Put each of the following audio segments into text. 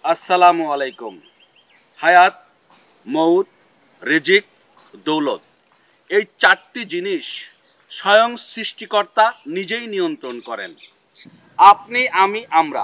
আসসালামু আলাইকুম। হায়াত, মৌত, রিজিক, দৌলত, এই চারটি জিনিস স্বয়ং সৃষ্টিকর্তা নিজেই নিয়ন্ত্রণ করেন। আপনি, আমি,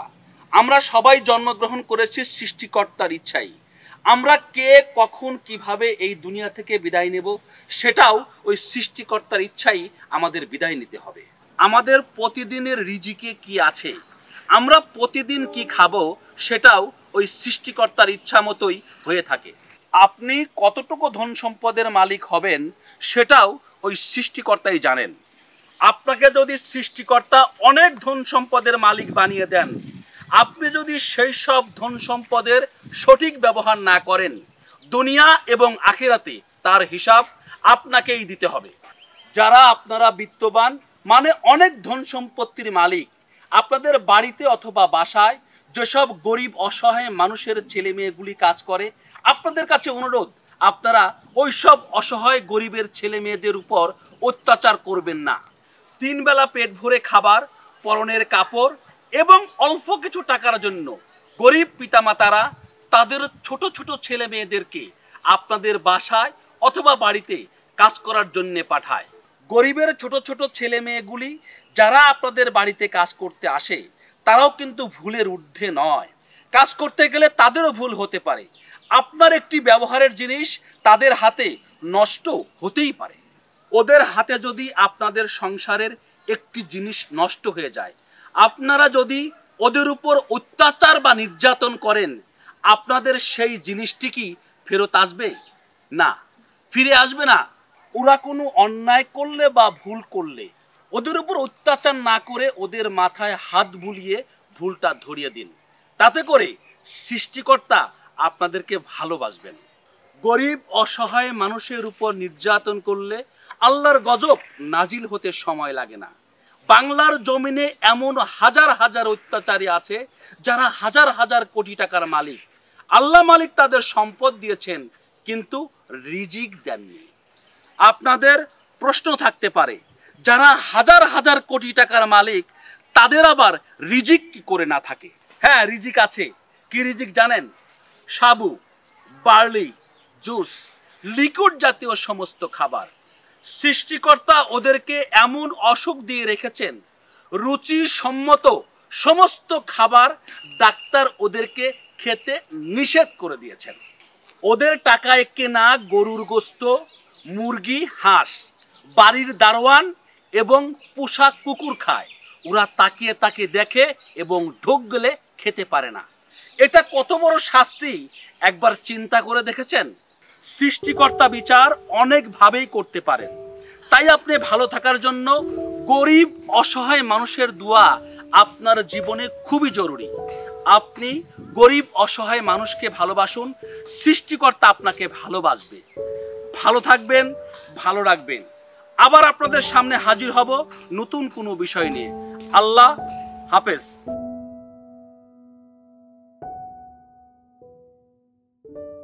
আমরা সবাই জন্মগ্রহণ করেছি সৃষ্টিকর্তার ইচ্ছাই। আমরা কে, কখন, কিভাবে এই দুনিয়া থেকে বিদায় নেব সেটাও ওই সৃষ্টিকর্তার ইচ্ছাই আমাদের বিদায় নিতে হবে। আমাদের প্রতিদিনের রিজিকে কি আছে, আমরা প্রতিদিন কি খাবো সেটাও ওই সৃষ্টিকর্তার ইচ্ছা মতোই হয়ে থাকে। আপনি কতটুকু ধন সম্পদের মালিক হবেন সেটাও ওই সৃষ্টিকর্তাই জানেন। আপনাকে যদি সৃষ্টিকর্তা অনেক ধন সম্পদের মালিক বানিয়ে দেন, আপনি যদি সেই সব ধন সম্পদের সঠিক ব্যবহার না করেন, দুনিয়া এবং আখিরাতে তার হিসাব আপনাকেই দিতে হবে। যারা আপনারা বিত্তবান মানে অনেক ধন সম্পত্তির মালিক, আপনাদের বাড়িতে অথবা বাসায় যেসব গরিব অসহায় মানুষের ছেলে মেয়েগুলি কাজ করে, আপনাদের কাছে অনুরোধ, আপনারা ওই সব অসহায় গরিবের ছেলে মেয়েদের উপর অত্যাচার করবেন না। 3 বেলা পেট ভরে খাবার, পরনের কাপড় এবং অল্প কিছু টাকার জন্য গরিব পিতামাতারা তাদের ছোট ছোট ছেলে মেয়েদেরকে আপনাদের বাসায় অথবা বাড়িতে কাজ করার জন্য পাঠায়। গরিবের ছোট ছোট ছেলে মেয়েগুলি যারা আপনাদের বাড়িতে কাজ করতে আসে, তারাও কিন্তু ভুলের ঊর্ধ্বে নয়। কাজ করতে গেলে তাদেরও ভুল হতে পারে। আপনার একটি ব্যবহারের জিনিস তাদের হাতে নষ্ট হতেই পারে। ওদের হাতে যদি আপনাদের সংসারের একটি জিনিস নষ্ট হয়ে যায়, আপনারা যদি ওদের উপর অত্যাচার বা নির্যাতন করেন, আপনাদের সেই জিনিসটি কি ফেরত আসবে? না, ফিরে আসবে না। ওরা কোনো অন্যায় করলে বা ভুল করলে ওদের উপর অত্যাচার না করে ওদের মাথায় হাত বুলিয়ে ভুলটা ধরিয়ে দিন। তাতে করে সৃষ্টিকর্তা আপনাদেরকে ভালোবাসবেন। গরিব অসহায় মানুষের উপর নির্যাতন করলে আল্লাহর গজব নাজিল হতে সময় লাগে না। বাংলার জমিনে এমন হাজার হাজার অত্যাচারী আছে যারা হাজার হাজার কোটি টাকার মালিক। আল্লাহ মালিক তাদের সম্পদ দিয়েছেন, কিন্তু রিজিক দেননি। আপনাদের প্রশ্ন থাকতে পারে, যারা হাজার হাজার কোটি টাকার মালিক তাদের আবার রিজিক কি করে না থাকে? হ্যাঁ, রিজিক আছে। কি রিজিক জানেন? সাবু, বার্লি, জুস, লিকুইড জাতীয় সমস্ত খাবার। সৃষ্টিকর্তা ওদেরকে এমন অসুখ দিয়ে রেখেছেন, রুচি সম্মত সমস্ত খাবার ডাক্তার ওদেরকে খেতে নিষেধ করে দিয়েছেন। ওদের টাকায় কেনা গরুর গোস্ত, মুরগি, হাঁস বাড়ির দারোয়ান এবং পোষা কুকুর খায়। ওরা তাকিয়ে তাকিয়ে দেখে এবং ঢোক গেলে খেতে পারে না। এটা কত বড় শাস্তি একবার চিন্তা করে দেখেছেন? সৃষ্টিকর্তা বিচার অনেকভাবেই করতে পারেন। তাই আপনি ভালো থাকার জন্য গরিব অসহায় মানুষের দোয়া আপনার জীবনে খুবই জরুরি। আপনি গরিব অসহায় মানুষকে ভালোবাসুন, সৃষ্টিকর্তা আপনাকে ভালোবাসবে। ভালো থাকবেন, ভালো রাখবেন। আবার আপনাদের সামনে হাজির হব নতুন কোনো বিষয় নিয়ে। আল্লাহ হাফেজ।